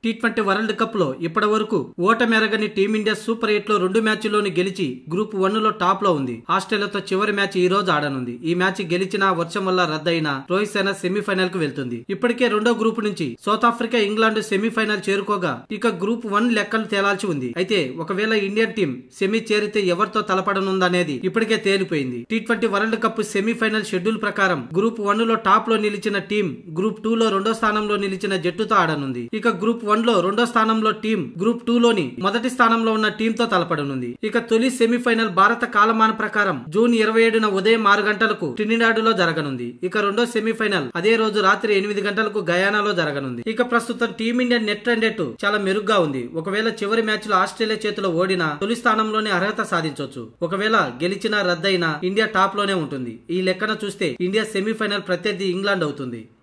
T20 world cup లో ఇప్పటి వరకు ఓటమెరగని టీమిండియా సూపర్ 8 లో 2 మ్యాచ్ల్లోని గెలిచి గ్రూప్ 1 లో టాప్ లో ఉంది. ఆస్ట్రేలియాతో చివరి మ్యాచ్ ఈ రోజు ఆడనుంది. ఈ మ్యాచ్ గెలిచినా వర్షం వల్ల రద్దయినా రోహిత్ శర్మ సెమీఫైనల్ కు వెళ్తుంది. ఇప్పటికే రెండో గ్రూప్ నుంచి సౌత్ ఆఫ్రికా, ఇంగ్లాండ్ సెమీఫైనల్ చేరుకోగా ఇక గ్రూప్ 1 లెక్కలు తేలాల్సి ఉంది. అయితే ఒకవేళ ఇండియన్ టీం సెమీ చేరితే ఎవరితో తలపడనుందనేది ఇప్పటికే తేలిపోయింది. టీ20 వరల్డ్ కప్ సెమీఫైనల్ షెడ్యూల్ ప్రకారం గ్రూప్ 1 లో టాప్ లో నిలిచిన టీం గ్రూప్ 2 లో రెండో స్థానంలో నిలిచిన జట్టుతో ఆడనుంది. ఇక గ్రూప్ 1 లో రెండో స్థానంలో టీం గ్రూప్ 2 లోని మొదటి స్థానంలో ఉన్న టీం తో తలపడనుంది. ఇక తొలి సెమీఫైనల్ భారత కాలమాన ప్రకారం జూన్ 27న ఉదయం 6 గంటలకు ట్రినిడాడ్ లో జరగనుంది. ఇక రెండో సెమీఫైనల్ అదే రోజు రాత్రి 8 గంటలకు గయానాలో జరగనుంది. ఇక ప్రస్తుతం టీమిండియా నెట్ రన్ రేట్ చాలా మెరుగ్గా ఉంది. ఒకవేళ చివరి మ్యాచ్ లో ఆస్ట్రేలియా చేతిలో ఓడినా తొలి స్థానంలోనే అర్హత సాధించవచ్చు. ఒకవేళ గెలిచినా రద్దయినా ఇండియా టాప్ లోనే ఉంటుంది. ఈ లెక్కన చూస్తే ఇండియా సెమీఫైనల్ ప్రత్యర్థి ఇంగ్లాండ్ అవుతుంది.